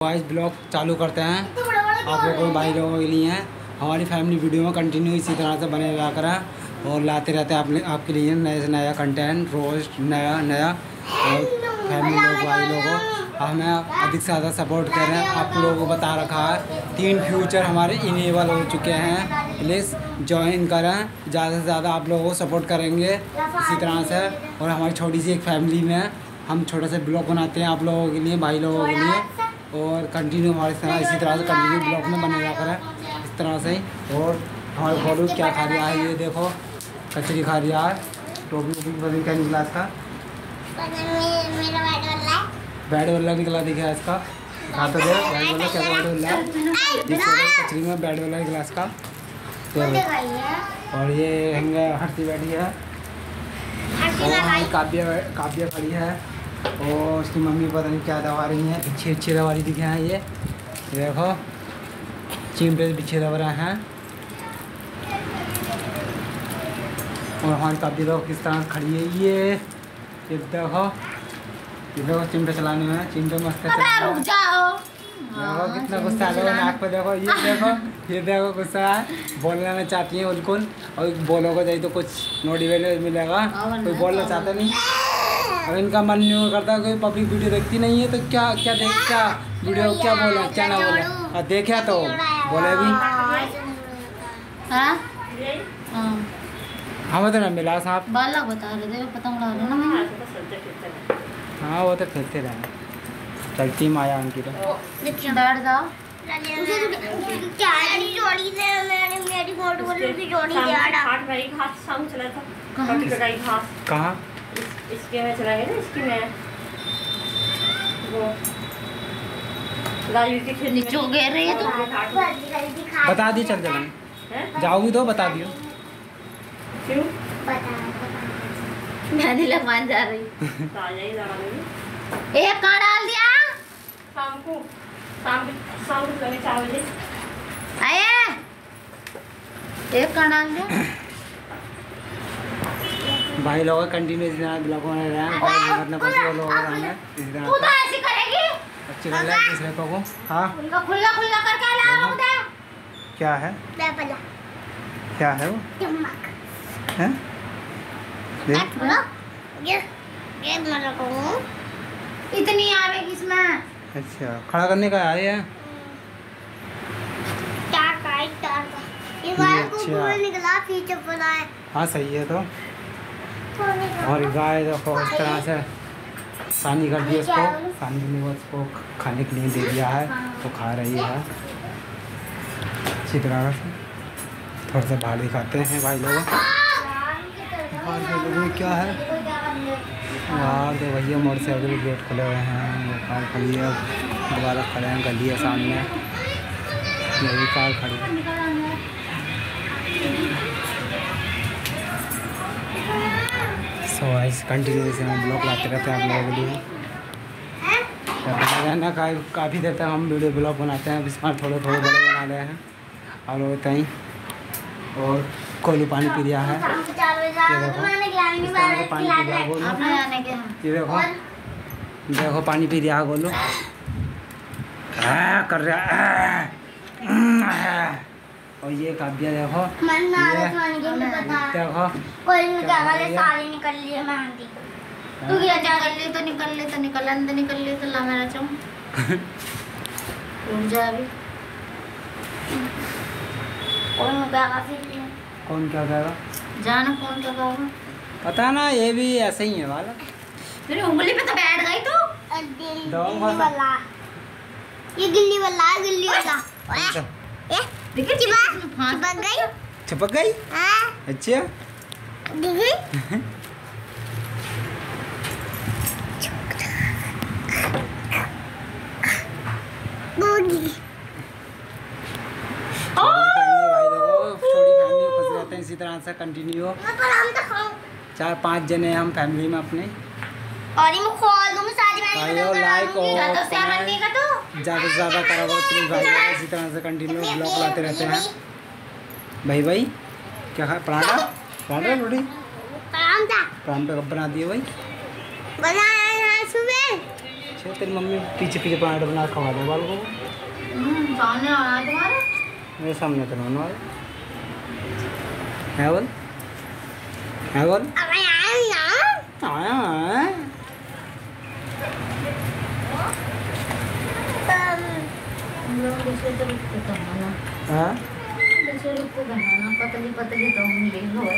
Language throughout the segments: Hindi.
आज ब्लॉग चालू करते हैं आप लोगों भाई लोगों के लिए। हमारी फैमिली वीडियो में कंटिन्यू इसी तरह से बने रहा करें और लाते रहते हैं आपके लिए नए से नया कंटेंट, रोज़ नया और फैमिली लोग भाई लोगों हमें अधिक से ज़्यादा सपोर्ट करें। आप लोगों को बता रखा है 3 फ्यूचर हमारे इनेबल हो चुके हैं, प्लीज़ ज्वाइन करें। ज़्यादा से ज़्यादा आप लोगों को सपोर्ट करेंगे इसी तरह से। और हमारी छोटी सी एक फैमिली में हम छोटे से ब्लॉग बनाते हैं आप लोगों के लिए, भाई लोगों के लिए, और कंटिन्यू हमारे साथ इसी तरह से कंटिन्यू ब्लॉग में बने रहा करें इस तरह से ही। और हमारे फोटो क्या खा रहा है, ये देखो कचरी खा रहा है, टोपी बदल क्या निकला इसका, बैट बल्ला निकला दिखा इसका, खा तो दे बैट बल्ला, क्या बैट बल्ला कचरी में बैट बल्ला निकला इसका। और ये हंगा हरती बैठी है और काव्या खड़ी है और उसकी मम्मी पता नहीं क्या दबा रही हैं, अच्छी दबा रही दिखे हैं। ये देखो चिमटे से पीछे दबा रहे हैं। और हमारी काव्या लोग किस तरह खड़ी है, ये देखो चिमटे चलाने में, चिमटे मस्त रुक जाओ। देखो कितना गुस्सा है नाक पे, देखो ये देखो गुस्सा है, बोलना चाहती है बिल्कुल। और बोलोगे जाए तो कुछ नोटिफिकेशन मिलेगा, कोई बोलना चाहता नहीं। और इनका मन नहीं करता, कोई पब्लिक वीडियो देखती नहीं है तो क्या वीडियो क्या बोले क्या ना बोले, और देखा तो बोले भी हमें तो ना मिला साहब, बालक बता रहे थे पतंग उड़ा रहे ना मैं। हाँ वो तो खेलते रहे, चलती माया उनकी तो बैठ जाओ। कहाँ इसके में चला गया ना, इसकी में वो नीचे गिर रही है तो बता दी, चल चलेंगे, जाओगी तो बता दियो क्यों मेहंदी लगवाने जा रही एक कहाँ डाल दिया शाम को 4 बजे आए एक कहाँ डाल दिया। भाई लोग कंटिन्यू इस तरह ब्लॉग बना रहे हैं, मतलब कुछ लोग इस तरह तू तो ऐसी करेगी अच्छी गल है दूसरे को। हाँ उनका खुला करके लाओ उधर। क्या है क्या है वो हैं? इतनी आवेगी इसमें। अच्छा खड़ा करने का आए हैं। हाँ सही है। तो और गाय देखो इस तरह से सानी कर दी उसको, सानी ने उसको खाने के लिए दे दिया है तो खा रही है अच्छी तरह से। थोड़ा सा बाहर दिखाते हैं भाई लोग, क्या है यार, तो भैया मोटरसाइकिल गेट खुले हुए हैं, वो कार खड़ी है, दोबारा खड़े हैं, गली है सामने, यही कार खड़ी है। सो इस कंटिन्यू से हम ब्लॉग लाते रहते हैं आप लोगों के लिए। रहना काफ़ी देर तक हम वीडियो ब्लॉग बनाते हैं, इस बार थोड़े बड़े बना रहे हैं और होता ही। और कोलू पानी पी रहा है, ये देखो पानी पी रहा है गोलू, ये देखो पानी पी रहा है गोलू, कर रहा है। और ये काव्या देखो निकल ला मेरा चम जा अभी कौन क्या कहेगा जाना, कौन क्या कहेगा पता ना, ये भी ऐसे ही है वाला। मेरी उंगली पे तो बैठ गई तू। ये गिल्ली वाला देखिए चिपक गई। अच्छा इसी तरह से कंटिन्यू 4-5 जने हम फैमिली में अपने, और लाइक और ज़्यादा से ज़्यादा करा प्लीज़ भाई। इसी तरह से कंटिन्यू ब्लॉग लाते रहते हैं भाई। क्या खा पराठा रोटी पराठा कब बना दिए भाई, बनाया सुबह। अच्छा तेरी मम्मी पीछे पीछे पराठा बना खवा दे बाल को। सामने आना है तुम्हारे। मेरे सामने तो ना है बोल, है बोल। आया है। हम लोग दूसरे तरफ को बनाना। हाँ दूसरे रूप को बनाना पतली पतली तो होंगे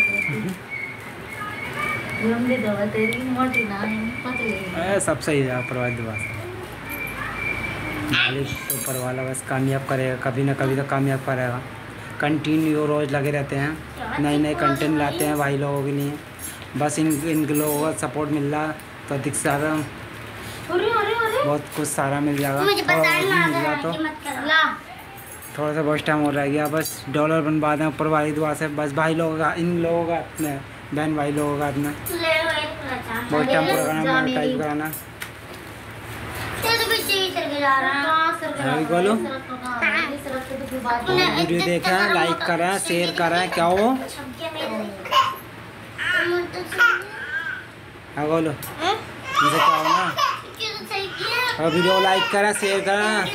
लंबी दवा तेरी मोटी ना है पतली। सब सही है परवाह दुआ से। मालिक तो ऊपर वाला बस कामयाब करेगा, कभी ना कभी तो कामयाब करेगा। कंटिन्यू रोज़ लगे रहते हैं, नए नए कंटेंट लाते हैं भाई लोगों के लिए। बस इन लोगों का सपोर्ट मिल रहा तो अधिक से ज़्यादा बहुत कुछ सारा मिल जाएगा। मुझे पता और मिल गया तो ला थोड़ा सा बहुत टाइम हो रह गया, बस डॉलर बनवा दें ऊपर वाली दुआ से। बस भाई लोगों का, इन लोगों का अपने बहन भाई लोगों का अपना बहुत टाइम पूरा करना, मोनेटाइज कराना। बोलो वीडियो देखें, लाइक करें, शेयर करें। क्या हो हाँ बोलो मुझे क्या हो ना। और वीडियो लाइक करें, शेयर करें।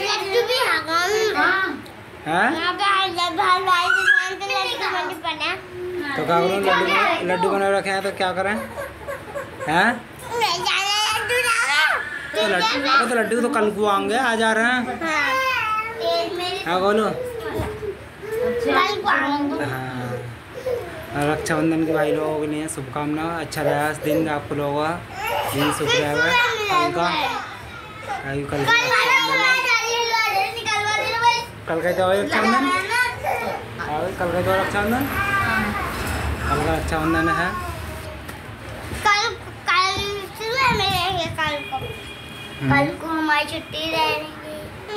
तो क्या करूँ, लड्डू बना रखे हैं तो क्या करें हैं? तो लड्डू तो कल को आएंगे, आ जा रहे हैं। हाँ बोलो। हाँ रक्षाबंधन के भाई लोगों के लिए शुभकामनाएं। अच्छा रहा इस दिन आपको लोगों का दिन शुभ रहेगा। कल का कल का क्या रक्षाबंधन, कल का क्या रक्षाबंधन, कल का रक्षाबंधन है। कल को हमारी छुट्टी रहेगी।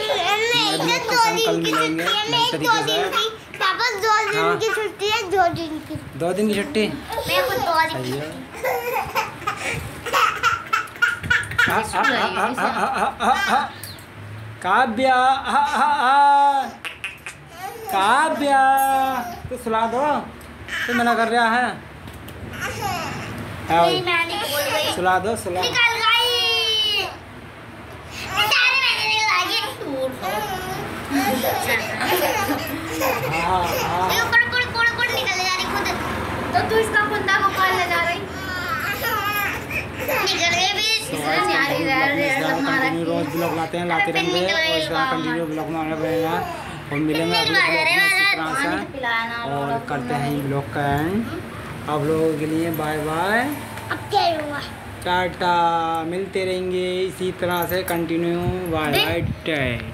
कल मिलेंगे नए तरीके से। पापा 2 दिन की छुट्टी है, 2 दिन की। 2 दिन की छुट्टी मेरे को 2 दिन सही है। काव्या काव्या तो सुला दो, तो मना कर रहा है। सुला दो, सुला। निकल गई। निकल जा रही खुद। तो तू इसका कुंदा को कॉल ले जा रही। निकल गई भी। कंटिन्यू रोज ब्लॉग लाते रहेंगे और इस तरह कंटिन्यू ब्लॉग में रहेगा और मिलेंगे अगले ब्लॉग में इसी तरह से। और करते हैं ब्लॉग का एंड। आप लोगों के लिए बाय बाय, अब क्या हुआ? टाटा। मिलते रहेंगे इसी तरह से कंटिन्यू। Bye bye.